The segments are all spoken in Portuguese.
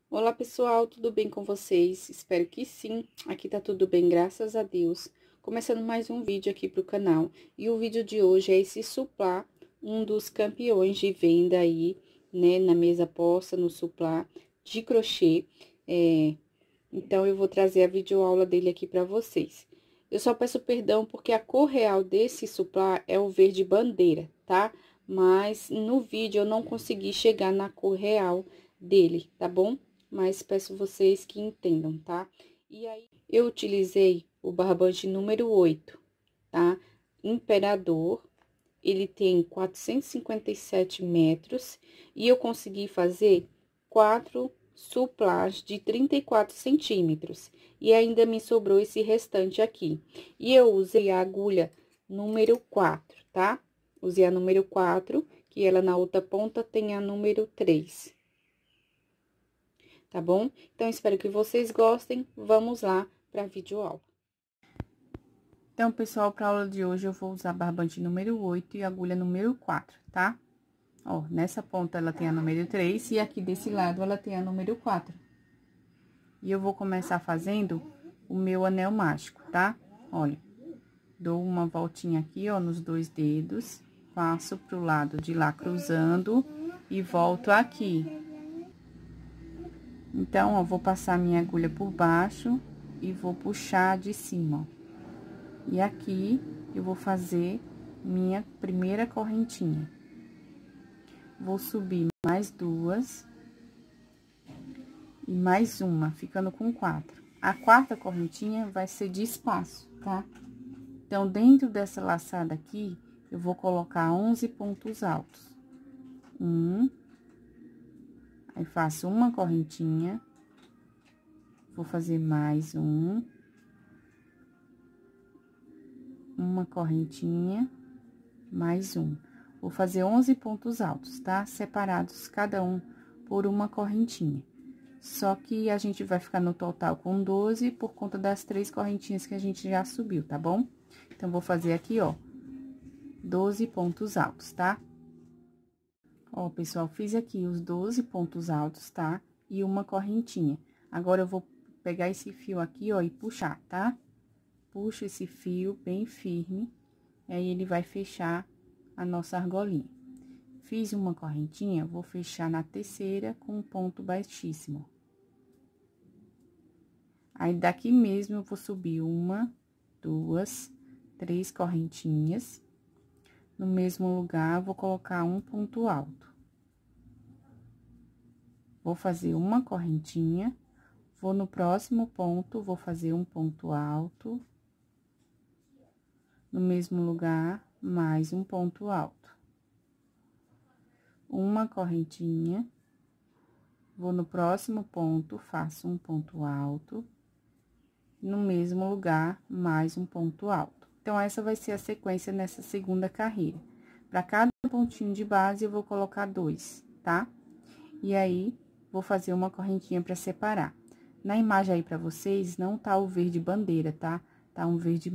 Olá pessoal, tudo bem com vocês? Espero que sim, aqui tá tudo bem, graças a Deus. Começando mais um vídeo aqui pro canal, e o vídeo de hoje é esse suplá, um dos campeões de venda aí, né, na mesa posta, no suplá de crochê. Então, eu vou trazer a videoaula dele aqui pra vocês. Eu só peço perdão porque a cor real desse suplá é o verde bandeira, tá? Mas no vídeo eu não consegui chegar na cor real dele, tá bom? Mas peço vocês que entendam, tá? E aí, eu utilizei o barbante número 8, tá? Imperador, ele tem 457 metros, e eu consegui fazer 4 suplás de 34 centímetros, e ainda me sobrou esse restante aqui. E eu usei a agulha número 4, tá? Usei a número 4, que ela na outra ponta tem a número 3. Tá bom? Então, espero que vocês gostem. Vamos lá para a videoaula. Então, pessoal, para a aula de hoje, eu vou usar barbante número 8 e agulha número 4, tá? Ó, nessa ponta ela tem a número 3 e aqui desse lado ela tem a número 4. E eu vou começar fazendo o meu anel mágico, tá? Olha, dou uma voltinha aqui, ó, nos 2 dedos, passo pro lado de lá cruzando e volto aqui. Então, ó, vou passar minha agulha por baixo e vou puxar de cima, ó. E aqui eu vou fazer minha primeira correntinha. Vou subir mais 2 e mais uma, ficando com 4. A quarta correntinha vai ser de espaço, tá? Então, dentro dessa laçada aqui, eu vou colocar 11 pontos altos. Aí, faço uma correntinha, vou fazer mais uma correntinha, mais um. Vou fazer 11 pontos altos, tá? Separados, cada um por uma correntinha. Só que a gente vai ficar no total com 12 por conta das 3 correntinhas que a gente já subiu, tá bom? Então, vou fazer aqui, ó, 12 pontos altos, tá? Ó, pessoal, fiz aqui os 12 pontos altos, tá? E uma correntinha. Agora, eu vou pegar esse fio aqui, ó, e puxar, tá? Puxa esse fio bem firme, e aí ele vai fechar a nossa argolinha. Fiz uma correntinha, vou fechar na terceira com um ponto baixíssimo. Aí, daqui mesmo, eu vou subir 1, 2, 3 correntinhas. No mesmo lugar, vou colocar um ponto alto. Vou fazer uma correntinha, vou no próximo ponto, vou fazer um ponto alto. No mesmo lugar, mais um ponto alto. Uma correntinha, vou no próximo ponto, faço um ponto alto. No mesmo lugar, mais um ponto alto. Então, essa vai ser a sequência nessa segunda carreira. Para cada pontinho de base, eu vou colocar 2, tá? E aí, vou fazer uma correntinha para separar. Na imagem aí para vocês, não tá o verde bandeira, tá? Tá um verde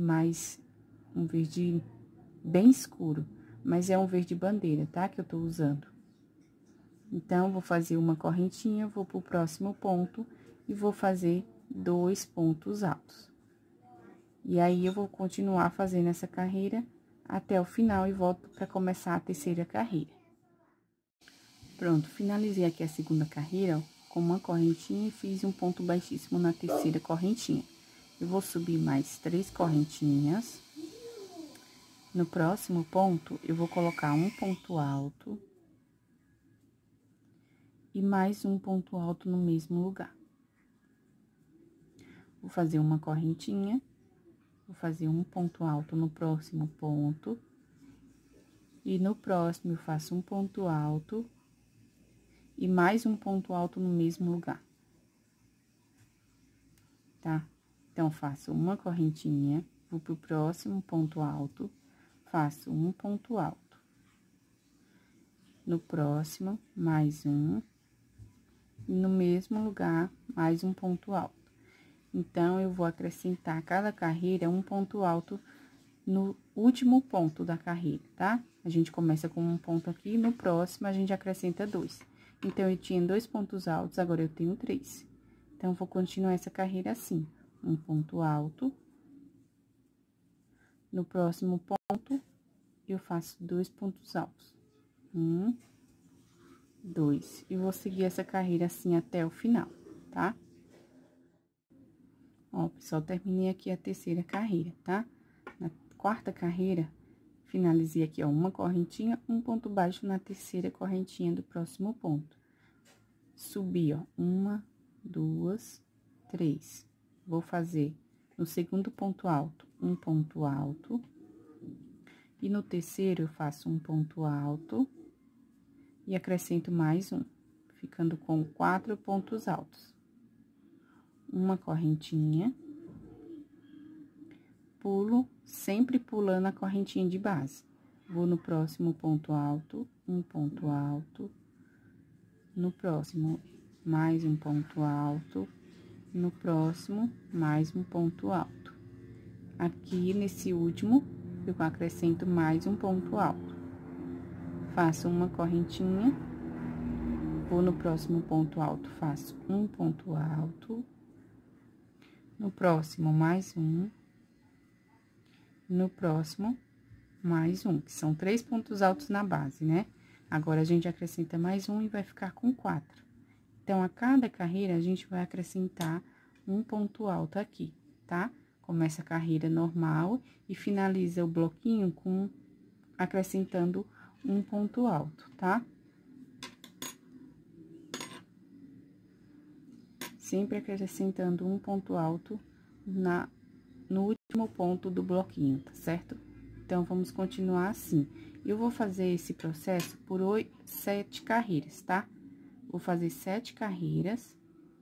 bem escuro, mas é um verde bandeira, tá? Que eu tô usando. Então, vou fazer uma correntinha, vou pro próximo ponto e vou fazer 2 pontos altos. E aí, eu vou continuar fazendo essa carreira até o final e volto para começar a terceira carreira. Pronto, finalizei aqui a segunda carreira, ó, com uma correntinha e fiz um ponto baixíssimo na terceira correntinha. Eu vou subir mais 3 correntinhas. No próximo ponto, eu vou colocar um ponto alto e mais um ponto alto no mesmo lugar. Vou fazer uma correntinha, vou fazer um ponto alto no próximo ponto. E no próximo, eu faço um ponto alto e mais um ponto alto no mesmo lugar. Tá? Então, faço uma correntinha, vou pro próximo ponto alto, faço um ponto alto. No próximo, mais um. E no mesmo lugar, mais um ponto alto. Então, eu vou acrescentar cada carreira um ponto alto no último ponto da carreira, tá? A gente começa com um ponto aqui, no próximo a gente acrescenta 2. Então, eu tinha 2 pontos altos, agora eu tenho 3. Então, vou continuar essa carreira assim. Um ponto alto. No próximo ponto, eu faço 2 pontos altos. 1, 2. E vou seguir essa carreira assim até o final, tá? Ó, pessoal, terminei aqui a terceira carreira, tá? Na quarta carreira, finalizei aqui, ó, uma correntinha, um ponto baixo na terceira correntinha do próximo ponto. Subi, ó, 1, 2, 3. Vou fazer no segundo ponto alto, um ponto alto. E no terceiro, eu faço um ponto alto e acrescento mais um, ficando com 4 pontos altos. Uma correntinha, pulo, sempre pulando a correntinha de base. Vou no próximo ponto alto, um ponto alto. No próximo, mais um ponto alto. No próximo, mais um ponto alto. Aqui, nesse último, eu acrescento mais um ponto alto. Faço uma correntinha. Vou no próximo ponto alto, faço um ponto alto. No próximo, mais um. No próximo, mais um, que são 3 pontos altos na base, né? Agora, a gente acrescenta mais um e vai ficar com 4. Então, a cada carreira, a gente vai acrescentar um ponto alto aqui, tá? Começa a carreira normal e finaliza o bloquinho com acrescentando um ponto alto, tá? Sempre acrescentando um ponto alto no último ponto do bloquinho, tá certo? Então, vamos continuar assim. Eu vou fazer esse processo por 7 carreiras, tá? Vou fazer 7 carreiras.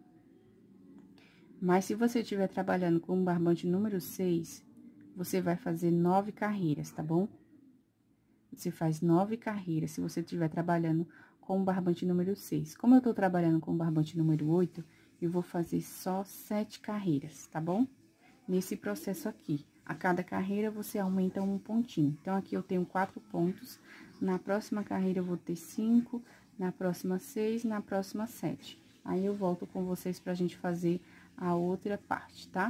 Mas, se você estiver trabalhando com o barbante número 6, você vai fazer 9 carreiras, tá bom? Você faz 9 carreiras se você estiver trabalhando com o barbante número 6. Como eu tô trabalhando com o barbante número 8, eu vou fazer só 7 carreiras, tá bom? Nesse processo aqui, a cada carreira você aumenta um pontinho. Então, aqui eu tenho 4 pontos, na próxima carreira eu vou ter 5, na próxima 6, na próxima 7. Aí, eu volto com vocês pra gente fazer a outra parte, tá?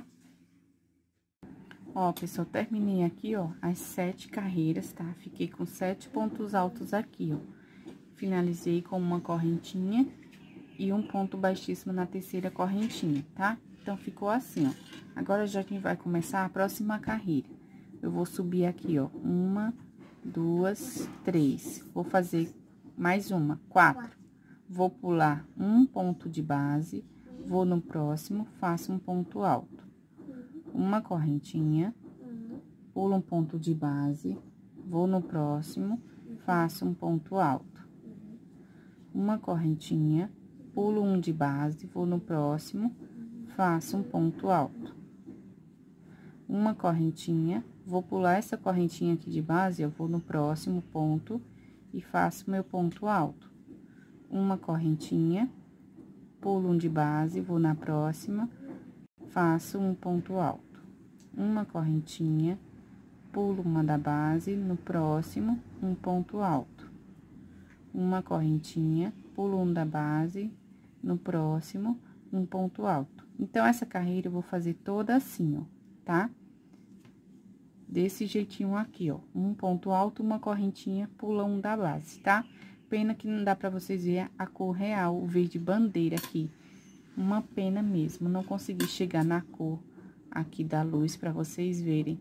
Ó, pessoal, terminei aqui, ó, as 7 carreiras, tá? Fiquei com 7 pontos altos aqui, ó. Finalizei com uma correntinha e um ponto baixíssimo na terceira correntinha, tá? Então, ficou assim, ó. Agora, já que vai começar a próxima carreira. Eu vou subir aqui, ó, 1, 2, 3. Vou fazer mais uma, 4. Vou pular um ponto de base, vou no próximo, faço um ponto alto. Uma correntinha, pulo um ponto de base, vou no próximo, faço um ponto alto. Uma correntinha, pulo um de base, vou no próximo, faço um ponto alto. Uma correntinha, vou pular essa correntinha aqui de base, eu vou no próximo ponto e faço meu ponto alto. Uma correntinha, pulo um de base, vou na próxima, faço um ponto alto. Uma correntinha, pulo uma da base, no próximo, um ponto alto. Uma correntinha, pulo um da base, no próximo, um ponto alto. Então, essa carreira eu vou fazer toda assim, ó, tá? Desse jeitinho aqui, ó. Um ponto alto, uma correntinha, pula um da base, tá? Pena que não dá pra vocês verem a cor real, o verde bandeira aqui. Uma pena mesmo, não consegui chegar na cor aqui da luz pra vocês verem.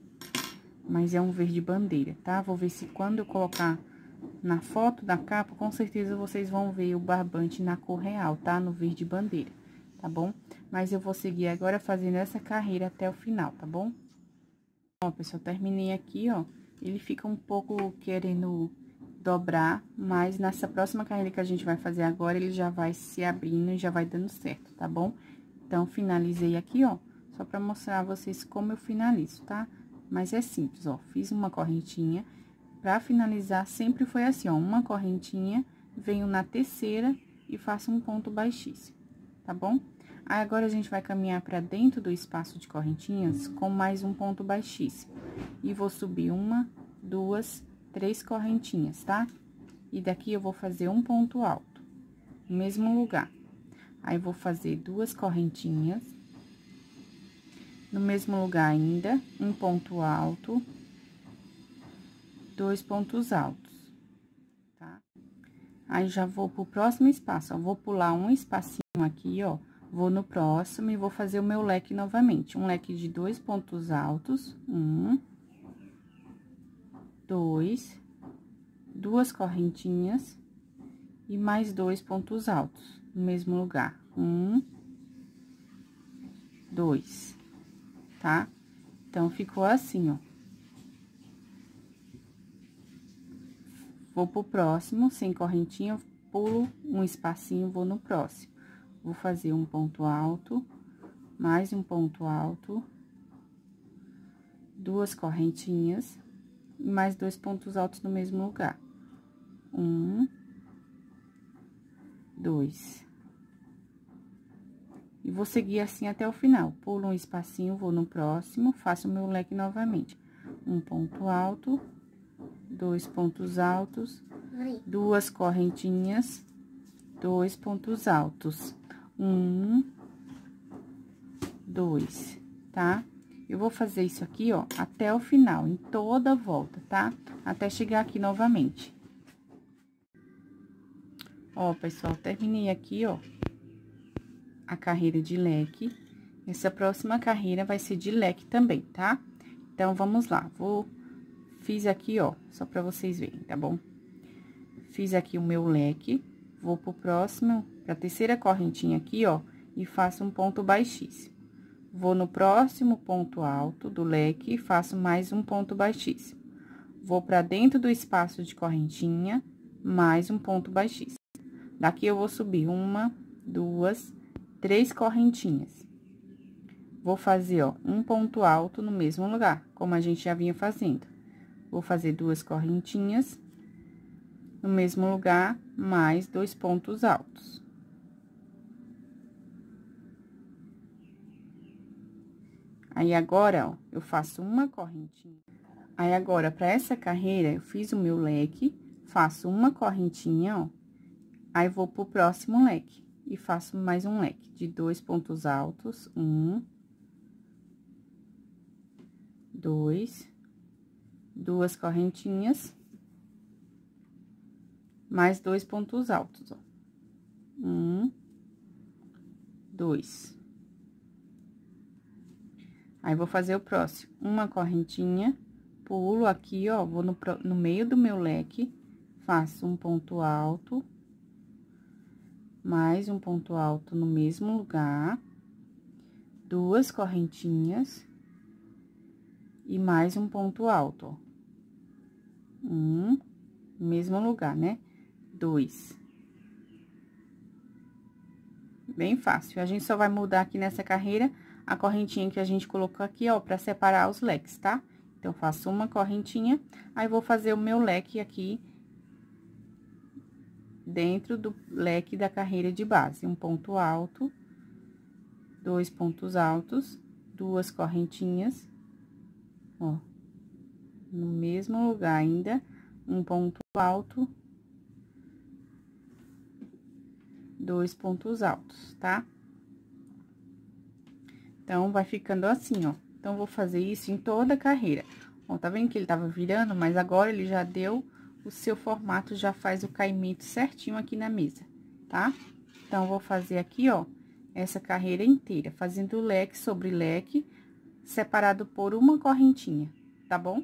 Mas é um verde bandeira, tá? Vou ver se quando eu colocar na foto da capa, com certeza vocês vão ver o barbante na cor real, tá? No verde bandeira, tá bom? Mas eu vou seguir agora fazendo essa carreira até o final, tá bom? Ó, pessoal, terminei aqui, ó. Ele fica um pouco querendo dobrar, mas nessa próxima carreira que a gente vai fazer agora, ele já vai se abrindo e já vai dando certo, tá bom? Então, finalizei aqui, ó, só pra mostrar a vocês como eu finalizo, tá? Mas é simples, ó, fiz uma correntinha. Pra finalizar, sempre foi assim, ó, uma correntinha, venho na terceira e faço um ponto baixíssimo, tá bom? Aí, agora, a gente vai caminhar pra dentro do espaço de correntinhas com mais um ponto baixíssimo. E vou subir 1, 2, 3 correntinhas, tá? E daqui eu vou fazer um ponto alto. no mesmo lugar. Aí, vou fazer 2 correntinhas. No mesmo lugar ainda, um ponto alto, 2 pontos altos, tá? Aí, já vou pro próximo espaço, ó, vou pular um espacinho aqui, ó, vou no próximo e vou fazer o meu leque novamente. Um leque de 2 pontos altos, 1, 2, 2 correntinhas e mais 2 pontos altos, no mesmo lugar. 1, 2, tá? Então, ficou assim, ó. Vou pro próximo, sem correntinha, pulo um espacinho, vou no próximo. Vou fazer um ponto alto, mais um ponto alto, 2 correntinhas e mais 2 pontos altos no mesmo lugar. 1, 2. E vou seguir assim até o final. Pulo um espacinho, vou no próximo, faço o meu leque novamente. Um ponto alto, 2 pontos altos, 2 correntinhas, 2 pontos altos. 1, 2, tá? Eu vou fazer isso aqui, ó, até o final, em toda a volta, tá? Até chegar aqui novamente. Ó, pessoal, terminei aqui, ó, a carreira de leque. Essa próxima carreira vai ser de leque também, tá? Então, vamos lá. Fiz aqui, ó, só pra vocês verem, tá bom? Fiz aqui o meu leque, vou pro próximo, pra terceira correntinha aqui, ó, e faço um ponto baixíssimo. Vou no próximo ponto alto do leque e faço mais um ponto baixíssimo. Vou pra dentro do espaço de correntinha, mais um ponto baixíssimo. Daqui, eu vou subir 1, 2, 3 correntinhas. Vou fazer, ó, um ponto alto no mesmo lugar, como a gente já vinha fazendo. Vou fazer 2 correntinhas no mesmo lugar, mais 2 pontos altos. Aí, agora, ó, eu faço uma correntinha. Aí, agora, pra essa carreira, eu fiz o meu leque, faço uma correntinha, ó. Aí, vou pro próximo leque e faço mais um leque de 2 pontos altos. 1, 2, 2 correntinhas, mais 2 pontos altos, ó. 1, 2. Aí, vou fazer o próximo. Uma correntinha, pulo aqui, ó, vou no meio do meu leque, faço um ponto alto, mais um ponto alto no mesmo lugar, 2 correntinhas e mais um ponto alto, ó. Mesmo lugar, né? 2. Bem fácil. A gente só vai mudar aqui nessa carreira a correntinha que a gente colocou aqui, ó, pra separar os leques, tá? Então, faço uma correntinha, aí vou fazer o meu leque aqui dentro do leque da carreira de base. Um ponto alto, 2 pontos altos, 2 correntinhas, ó, no mesmo lugar ainda, um ponto alto, 2 pontos altos, tá? Então, vai ficando assim, ó. Então, vou fazer isso em toda a carreira. Ó, tá vendo que ele tava virando, mas agora ele já deu o seu formato, já faz o caimento certinho aqui na mesa, tá? Então, vou fazer aqui, ó, essa carreira inteira, fazendo leque sobre leque, separado por uma correntinha, tá bom?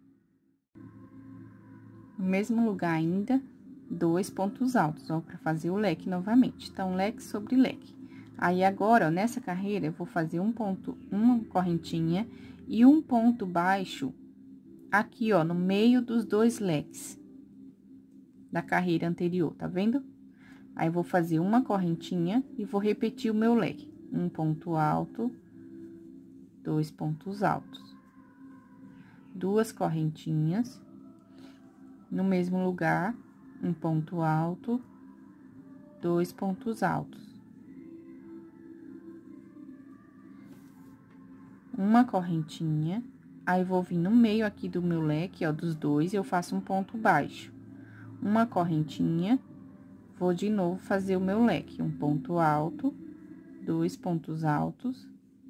No mesmo lugar ainda, 2 pontos altos, ó, pra fazer o leque novamente. Então, leque sobre leque. Aí, agora, ó, nessa carreira, eu vou fazer uma correntinha e um ponto baixo aqui, ó, no meio dos 2 leques da carreira anterior, tá vendo? Aí, vou fazer uma correntinha e vou repetir o meu leque. Um ponto alto, 2 pontos altos. 2 correntinhas, no mesmo lugar, um ponto alto, 2 pontos altos. Uma correntinha, aí vou vir no meio aqui do meu leque, ó, dos 2, eu faço um ponto baixo. Uma correntinha, vou de novo fazer o meu leque. Um ponto alto, 2 pontos altos,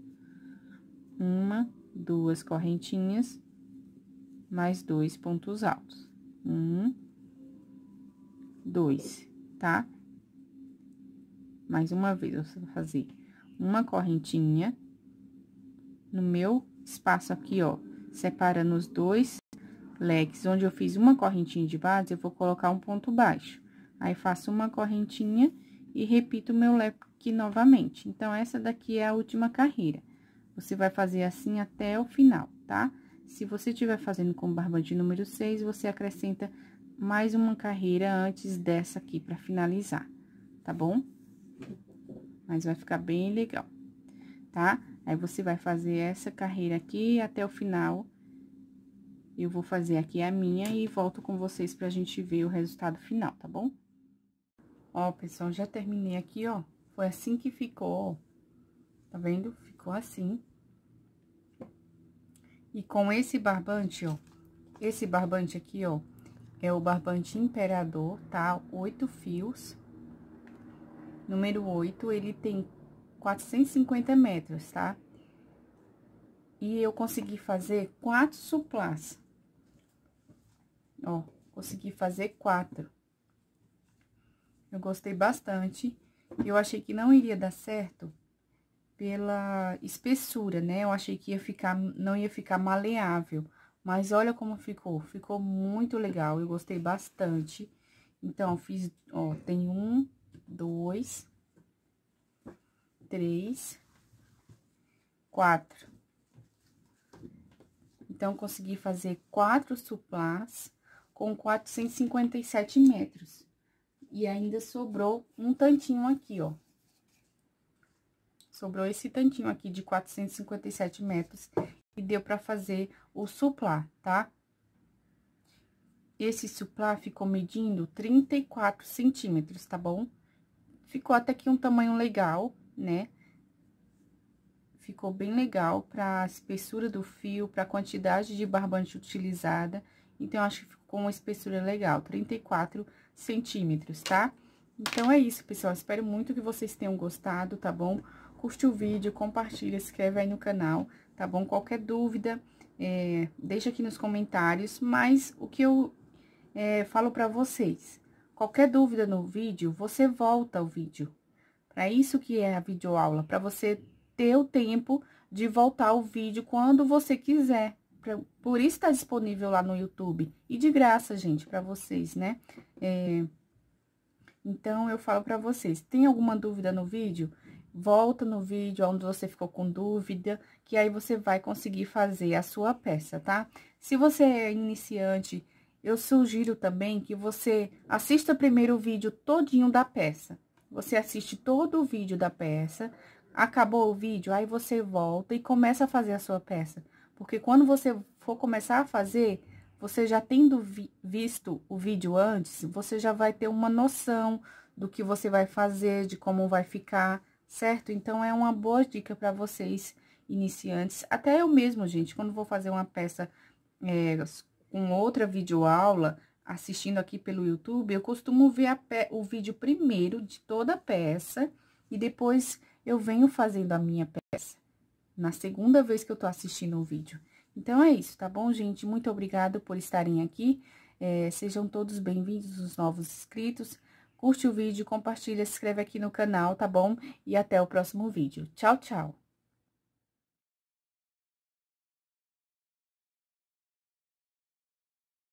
1, 2 correntinhas, mais 2 pontos altos. 1, 2, tá? Mais uma vez, você vai fazer uma correntinha no meu espaço aqui, ó, separando os dois leques. Onde eu fiz uma correntinha de base, eu vou colocar um ponto baixo. Aí, faço uma correntinha e repito o meu leque novamente. Então, essa daqui é a última carreira. Você vai fazer assim até o final, tá? Se você estiver fazendo com barbante número 6, você acrescenta mais uma carreira antes dessa aqui, pra finalizar, tá bom? Mas vai ficar bem legal, tá? Aí, você vai fazer essa carreira aqui até o final. Eu vou fazer aqui a minha e volto com vocês pra gente ver o resultado final, tá bom? Ó, pessoal, já terminei aqui, ó. Foi assim que ficou, ó. Tá vendo? Ficou assim. E com esse barbante, ó, esse barbante aqui, ó, é o barbante Imperador, tá? 8 fios. Número 8, ele tem 450 metros, tá? E eu consegui fazer 4 suplás. Ó, consegui fazer 4. Eu gostei bastante. Eu achei que não iria dar certo pela espessura, né? Eu achei que não ia ficar maleável. Mas olha como ficou. Ficou muito legal. Eu gostei bastante. Então, fiz, ó, tem 1, 2, 3, 4. Então, consegui fazer 4 suplás com 457 metros. E ainda sobrou um tantinho aqui, ó. Sobrou esse tantinho aqui de 457 metros. E deu pra fazer o suplá, tá? Esse suplá ficou medindo 34 centímetros, tá bom? Ficou até que um tamanho legal, né? Ficou bem legal pra espessura do fio, pra quantidade de barbante utilizada. Então, acho que ficou uma espessura legal, 34 centímetros, tá? Então, é isso, pessoal. Espero muito que vocês tenham gostado, tá bom? Curte o vídeo, compartilha, se inscreve aí no canal, tá bom? Qualquer dúvida, deixa aqui nos comentários. Mas, o que eu falo pra vocês, qualquer dúvida no vídeo, você volta ao vídeo. Pra isso que é a videoaula, pra você ter o tempo de voltar ao vídeo quando você quiser. Por isso tá disponível lá no YouTube. E de graça, gente, pra vocês, né? Então, eu falo pra vocês, tem alguma dúvida no vídeo? Volta no vídeo onde você ficou com dúvida, que aí você vai conseguir fazer a sua peça, tá? Se você é iniciante, eu sugiro também que você assista primeiro o vídeo todinho da peça. Você assiste todo o vídeo da peça, acabou o vídeo, aí você volta e começa a fazer a sua peça. Porque quando você for começar a fazer, você já tendo visto o vídeo antes, você já vai ter uma noção do que você vai fazer, de como vai ficar, certo? Então, é uma boa dica para vocês iniciantes. Até eu mesmo, gente, quando vou fazer uma peça com outra videoaula, assistindo aqui pelo YouTube, eu costumo ver o vídeo primeiro de toda a peça e depois eu venho fazendo a minha peça, na segunda vez que eu tô assistindo o vídeo. Então, é isso, tá bom, gente? Muito obrigada por estarem aqui. Sejam todos bem-vindos, os novos inscritos. Curte o vídeo, compartilha, se inscreve aqui no canal, tá bom? E até o próximo vídeo. Tchau, tchau!